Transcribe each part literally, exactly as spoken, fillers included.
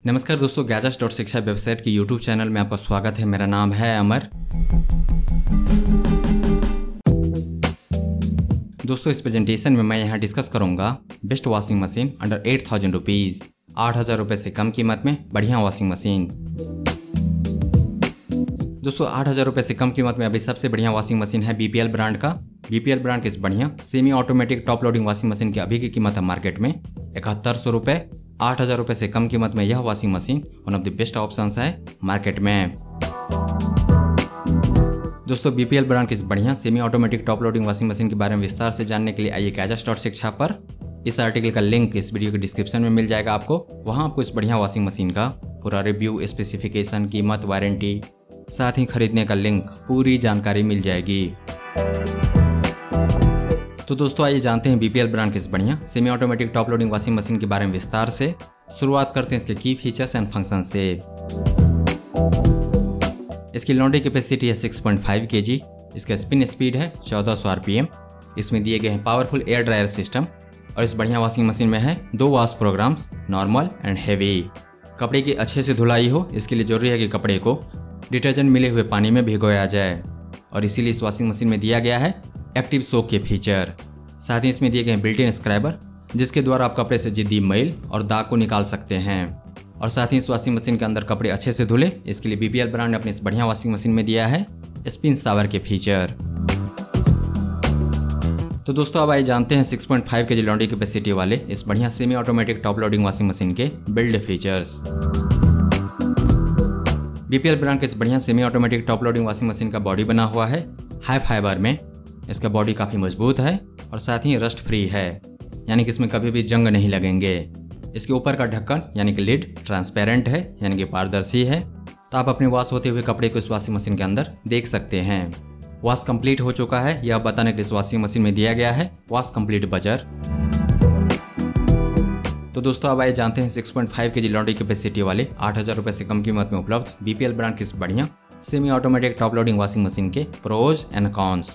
नमस्कार दोस्तों, gadgets dot six five website की यूट्यूब चैनल में आपका स्वागत है। मेरा नाम है अमर। दोस्तों, इस प्रेजेंटेशन में मैं यहाँ डिस्कस करूंगा best washing machine under eight thousand rupees, आठ हज़ार रुपये से कम कीमत में बढ़िया वॉशिंग मशीन। दोस्तों, आठ हज़ार रुपये से कम कीमत में अभी सबसे बढ़िया वॉशिंग मशीन है बी पी एल ब्रांड का। बी पी एल ब्रांड के इस बढ़िया semi automatic top loading washing machine की अभी की कीमत है मार्केट में इकहत्तर सौ रुपये। आठ हज़ार रुपये से कम कीमत में यह washing machine one of the best options है मार्केट में। दोस्तों, बी पी एल ब्रांड की इस बढ़िया semi automatic top loading washing machine के बारे में विस्तार से जानने के लिए आइए गैजेट्स डॉट सिक्स फाइव पर। इस आर्टिकल का लिंक इस वीडियो के डिस्क्रिप्शन में मिल जाएगा आपको। वहां आपको इस बढ़िया वॉशिंग मशीन का पूरा रिव्यू, स्पेसिफिकेशन, कीमत, वारंटी, साथ ही खरीदने का लिंक, पूरी जानकारी मिल जाएगी। तो दोस्तों, आइए जानते हैं बी पी एल ब्रांड के इस बढ़िया semi automatic top loading washing machine के बारे में विस्तार से। शुरुआत करते हैं इसके की फीचर्स एंड फंक्शन से। इसकी लॉन्ड्री कैपेसिटी है six point five K G. इसका स्पिन स्पीड है चौदह सौ आर पी एम। इसमें दिए गए हैं पावरफुल एयर ड्रायर सिस्टम। और इस बढ़िया वॉशिंग मशीन में है दो wash programs, normal and heavy. कपड़े की अच्छे से धुलाई हो, इसके लिए जरूरी है कि कपड़े को डिटर्जेंट मिले हुए पानी में भिगोया जाए, और इसीलिए इस वॉशिंग मशीन में दिया गया है एक्टिव सोक के फीचर। साथ ही इसमें दिए गए बिल्ट इन स्क्रैबर, जिसके द्वारा आप कपड़े से जिद्दी मैल और दाग को निकाल सकते हैं। और साथ ही इस वॉशिंग मशीन के अंदर कपड़े अच्छे से धुले, इसके लिए बी पी एल ब्रांड ने अपनी इस बढ़िया वॉशिंग मशीन में दिया है स्पिन शावर के फीचर। तो दोस्तों, अब आइए जानते हैं six point five K G laundry capacity वाले इस बढ़िया semi automatic top loading washing machine के build features. B P L brand के इस बढ़िया semi automatic top loading washing machine का बॉडी बना हुआ है हाई फाइबर में। इसका बॉडी काफ़ी मजबूत है और साथ ही रस्ट फ्री है, यानी कि इसमें कभी भी जंग नहीं लगेंगे। इसके ऊपर का ढक्कन यानी कि लिड ट्रांसपेरेंट है, यानी कि पारदर्शी है, तो आप अपने वॉश होते हुए कपड़े को इस वॉशिंग मशीन के अंदर देख सकते हैं। वॉश कंप्लीट हो चुका है यह बताने के लिए इस वॉशिंग मशीन में दिया गया है वॉश कंप्लीट बजर। तो दोस्तों, अब आइए जानते हैं six point five K G laundry capacity वाले आठ हज़ार रुपये से कम कीमत में उपलब्ध बी पी एल ब्रांड की इस बढ़िया semi automatic top loading washing machine के प्रोज एंड कॉन्स।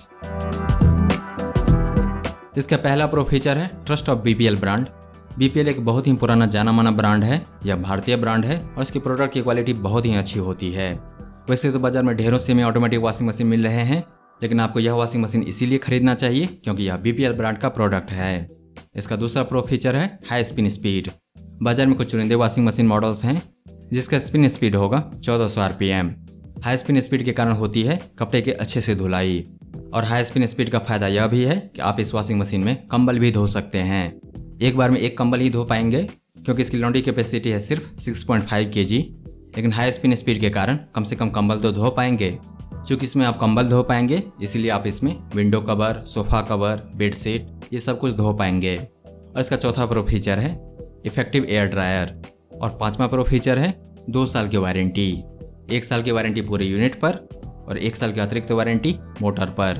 इसका पहला प्रो फीचर है trust of B P L brand. B P L एक बहुत ही पुराना जाना माना ब्रांड है, यह भारतीय ब्रांड है और इसकी प्रोडक्ट की क्वालिटी बहुत ही अच्छी होती है। वैसे तो बाजार में ढेरों सेमी ऑटोमेटिक वॉशिंग मशीन मिल रहे हैं, लेकिन आपको यह वॉशिंग मशीन इसीलिए खरीदना चाहिए क्योंकि यह बी पी एल ब्रांड का प्रोडक्ट है। इसका दूसरा प्रो फीचर है हाई स्पिन स्पीड। बाजार में कुछ चुनिंदे वॉशिंग मशीन मॉडल्स हैं जिसका स्पिन स्पीड होगा चौदह सौ R P M. High spin speed के कारण होती है कपड़े के अच्छे से धुलाई। और हाई स्पिन स्पीड का फायदा यह भी है कि आप इस वॉशिंग मशीन में कंबल भी धो सकते हैं। एक बार में एक कंबल ही धो पाएंगे क्योंकि इसकी लॉन्ड्री कैपेसिटी है सिर्फ सिक्स पॉइंट फाइव के जी, लेकिन हाई स्पिन स्पीड के कारण कम से कम कंबल तो धो पाएंगे। चूँकि इसमें आप कंबल धो पाएंगे, इसीलिए आप इसमें window cover, sofa cover, bedsheet ये सब कुछ धो पाएंगे। और इसका चौथा प्रो फीचर है इफेक्टिव एयर ड्रायर। और पांचवा प्रो फीचर है दो साल की वारंटी। एक साल की वारंटी पूरे यूनिट पर और एक साल की अतिरिक्त वारंटी मोटर पर।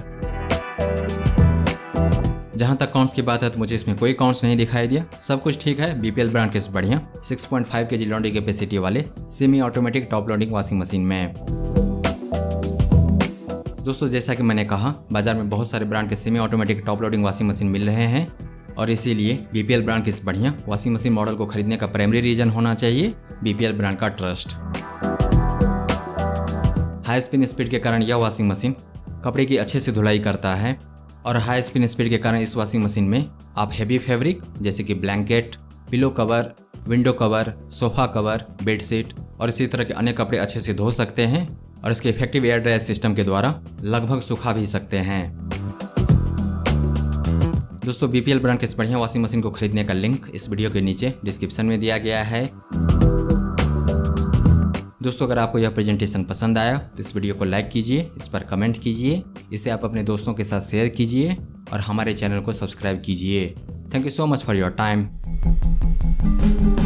जहां तक कॉन्स की बात है तो मुझे इसमें कोई कॉन्स नहीं दिखाई दिया, सब कुछ ठीक है बी पी एल ब्रांड के इस बढ़िया six point five K G laundry capacity वाले semi automatic top loading washing machine में। दोस्तों, जैसा कि मैंने कहा, बाजार में बहुत सारे ब्रांड के semi automatic top loading washing machine मिल रहे हैं और इसीलिए बी पी एल ब्रांड के इस बढ़िया वॉशिंग मशीन मॉडल को खरीदने का प्राइमरी रीजन होना चाहिए बी पी एल ब्रांड का ट्रस्ट। हाई स्पिन स्पीड के कारण यह वॉशिंग मशीन कपड़े की अच्छे से धुलाई करता है। और हाई स्पिन स्पीड के कारण इस वॉशिंग मशीन में आप हेवी फैब्रिक जैसे कि blanket, pillow cover, window cover, sofa cover, bedsheet और इसी तरह के अन्य कपड़े अच्छे से धो सकते हैं। और इसके इफेक्टिव एयर ड्रायर सिस्टम के द्वारा लगभग सुखा भी सकते हैं। दोस्तों, बी पी एल ब्रांड के इस बढ़िया वॉशिंग मशीन को खरीदने का लिंक इस वीडियो के नीचे डिस्क्रिप्शन में दिया गया है। दोस्तों, अगर आपको यह प्रेजेंटेशन पसंद आया तो इस वीडियो को लाइक कीजिए, इस पर कमेंट कीजिए, इसे आप अपने दोस्तों के साथ शेयर कीजिए और हमारे चैनल को सब्सक्राइब कीजिए। Thank you so much for your time.